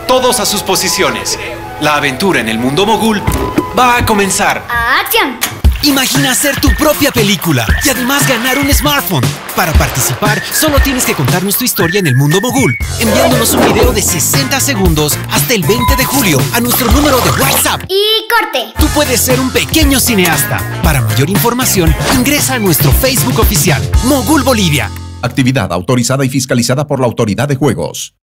Todos a sus posiciones. La aventura en el mundo mogul va a comenzar. ¡Acción! Imagina hacer tu propia película y además ganar un smartphone. Para participar, solo tienes que contarnos tu historia en el mundo mogul, enviándonos un video de 60 segundos hasta el 20 de julio a nuestro número de WhatsApp. ¡Y corte! Tú puedes ser un pequeño cineasta. Para mayor información, ingresa a nuestro Facebook oficial, Mogul Bolivia. Actividad autorizada y fiscalizada por la Autoridad de Juegos.